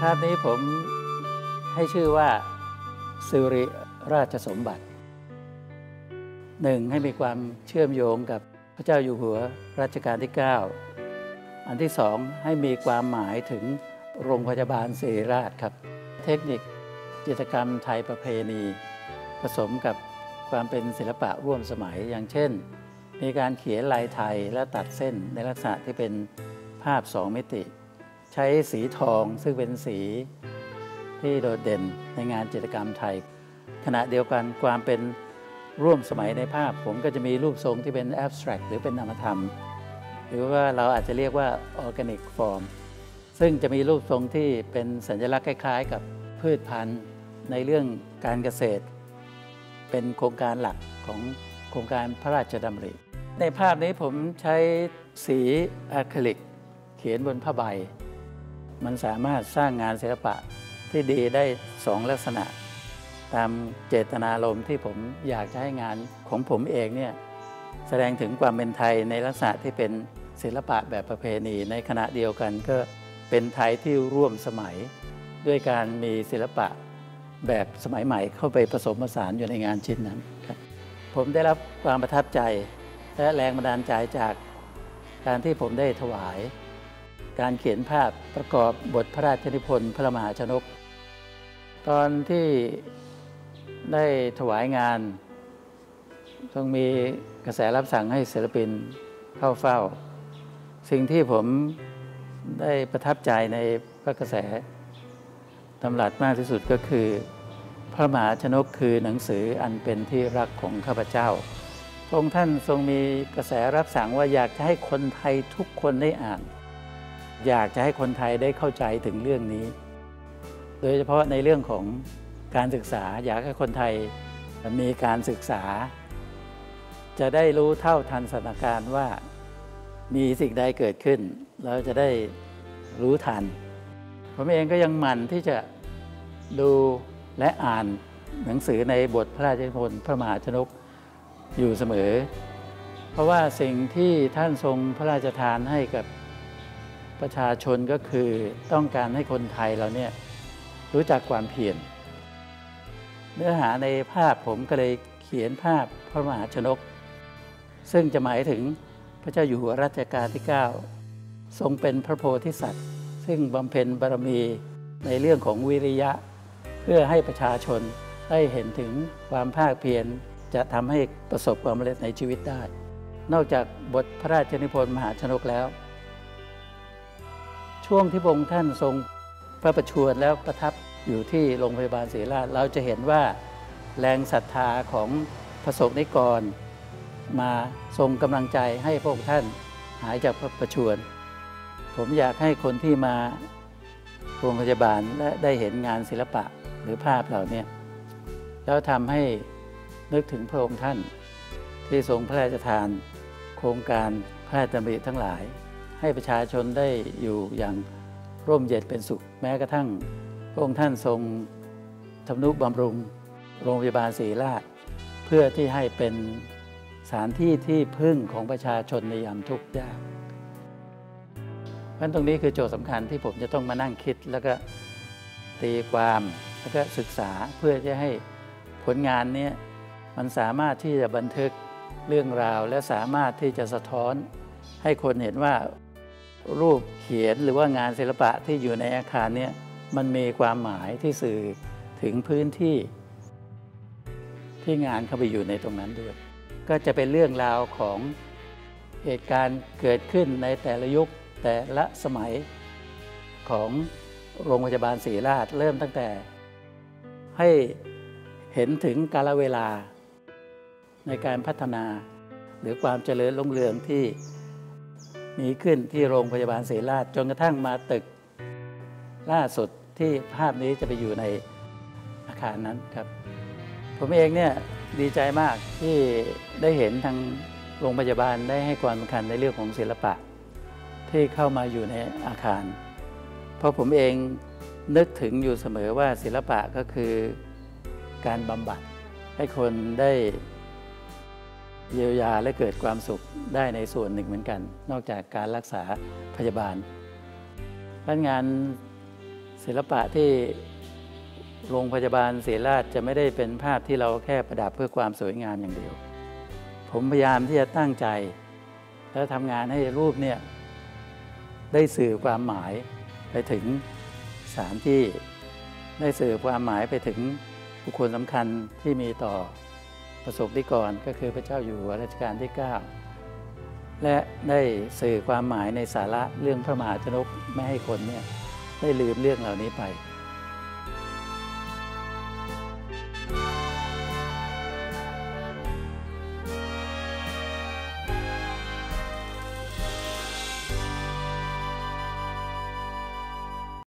ภาพนี้ผมให้ชื่อว่าสิริราชสมบัติหนึ่งให้มีความเชื่อมโยงกับพระเจ้าอยู่หัวรัชกาลที่ 9 อันที่สองให้มีความหมายถึงโรงพยาบาลศิริราชครับเทคนิคจิตรกรรมไทยประเพณีผสมกับความเป็นศิลปะร่วมสมัยอย่างเช่นมีการเขียนลายไทยและตัดเส้นในลักษณะที่เป็นภาพ2 มิติใช้สีทองซึ่งเป็นสีที่โดดเด่นในงานจิตรกรรมไทยขณะเดียวกันความเป็นร่วมสมัยในภาพผมก็จะมีรูปทรงที่เป็น abstract หรือเป็นนามธรรมหรือว่าเราอาจจะเรียกว่า organic form ซึ่งจะมีรูปทรงที่เป็นสัญลักษณ์คล้ายๆกับพืชพันธุ์ในเรื่องการเกษตรเป็นโครงการหลักของโครงการพระราชดำริในภาพนี้ผมใช้สีอะคริลิกเขียนบนผ้าใบมันสามารถสร้างงานศิลปะที่ดีได้2 ลักษณะตามเจตนารมณ์ที่ผมอยากจะให้งานของผมเองเนี่ยแสดงถึงความเป็นไทยในลักษณะที่เป็นศิลปะแบบประเพณีในขณะเดียวกันก็เป็นไทยที่ร่วมสมัยด้วยการมีศิลปะแบบสมัยใหม่เข้าไปผสมผสานอยู่ในงานชิ้นนั้นครับผมได้รับความประทับใจและแรงบันดาลใจจากการที่ผมได้ถวายการเขียนภาพประกอบบทพระราชนิพนธ์พระมหาชนกตอนที่ได้ถวายงานต้องมีกระแสรับสั่งให้ศิลปินเข้าเฝ้าสิ่งที่ผมได้ประทับใจในพระกระแสตำรัสมากที่สุดก็คือพระมหาชนกคือหนังสืออันเป็นที่รักของข้าพเจ้าพระองค์ท่านทรงมีกระแสรับสั่งว่าอยากจะให้คนไทยทุกคนได้อ่านอยากจะให้คนไทยได้เข้าใจถึงเรื่องนี้โดยเฉพาะในเรื่องของการศึกษาอยากให้คนไทยมีการศึกษาจะได้รู้เท่าทันสถานการณ์ว่ามีสิ่งใดเกิดขึ้นเราจะได้รู้ทันผมเองก็ยังหมั่นที่จะดูและอ่านหนังสือในบทพระราชนิพนธ์พระมหาชนกอยู่เสมอเพราะว่าสิ่งที่ท่านทรงพระราชทานให้กับประชาชนก็คือต้องการให้คนไทยเราเนี่ยรู้จักความเพียรเนื้อหาในภาพผมก็เลยเขียนภาพพระมหาชนกซึ่งจะหมายถึงพระเจ้าอยู่หัวรัชกาลที่ 9ทรงเป็นพระโพธิสัตว์ซึ่งบำเพ็ญบารมีในเรื่องของวิริยะเพื่อให้ประชาชนได้เห็นถึงความภาคเพียรจะทำให้ประสบความสำเร็จในชีวิตได้นอกจากบทพระราชนิพนธ์มหาชนกแล้วช่วงที่พระองค์ท่านทรงพระประชวรแล้วประทับอยู่ที่โรงพยาบาลศิริราชเราจะเห็นว่าแรงศรัทธาของพระสงฆ์นิกรมาทรงกำลังใจให้พระองค์ท่านหายจากพระประชวรผมอยากให้คนที่มาโรงพยาบาลและได้เห็นงานศิลปะหรือภาพเหล่านี้แล้วทำให้นึกถึงพระองค์ท่านที่ทรงพระราชทานโครงการพระราชดำริทั้งหลายให้ประชาชนได้อยู่อย่างร่มเย็นเป็นสุขแม้กระทั่งพระองค์ท่านทรงทำนุบำรุงโรงพยาบาลศิริราชเพื่อที่ให้เป็นสถานที่ที่พึ่งของประชาชนในยามทุกข์ยากเพราะตรงนี้คือโจทย์สำคัญที่ผมจะต้องมานั่งคิดแล้วก็ตีความแล้วก็ศึกษาเพื่อจะให้ผลงานนี้มันสามารถที่จะบันทึกเรื่องราวและสามารถที่จะสะท้อนให้คนเห็นว่ารูปเขียนหรือว่างานศิลปะที่อยู่ในอาคารนี้มันมีความหมายที่สื่อถึงพื้นที่ที่งานเข้าไปอยู่ในตรงนั้นด้วยก็จะเป็นเรื่องราวของเหตุการณ์เกิดขึ้นในแต่ละยุคแต่ละสมัยของโรงพยาบาลศิริราชเริ่มตั้งแต่ให้เห็นถึงกาลเวลาในการพัฒนาหรือความเจริญรุ่งเรืองที่มีขึ้นที่โรงพยาบาลศิริราชจนกระทั่งมาตึกล่าสุดที่ภาพนี้จะไปอยู่ในอาคารนั้นครับผมเองเนี่ยดีใจมากที่ได้เห็นทางโรงพยาบาลได้ให้ความสำคัญในเรื่องของศิลปะที่เข้ามาอยู่ในอาคารเพราะผมเองนึกถึงอยู่เสมอว่าศิลปะก็คือการบำบัดให้คนได้เยียวยาและเกิดความสุขได้ในส่วนหนึ่งเหมือนกันนอกจากการรักษาพยาบาลงานศิลปะที่โรงพยาบาลศิริราชจะไม่ได้เป็นภาพที่เราแค่ประดับเพื่อความสวยงามอย่างเดียวผมพยายามที่จะตั้งใจแล้วทำงานให้รูปเนี่ยได้สื่อความหมายไปถึงสถานที่ได้สื่อความหมายไปถึงบุคคลสำคัญที่มีต่อประสบนิกรก็คือพระเจ้าอยู่หัวรัชกาลที่ 9และได้สื่อความหมายในสาระเรื่องพระมหาชนกไม่ให้คนเนี่ยได้ลืมเรื่องเหล่านี้ไป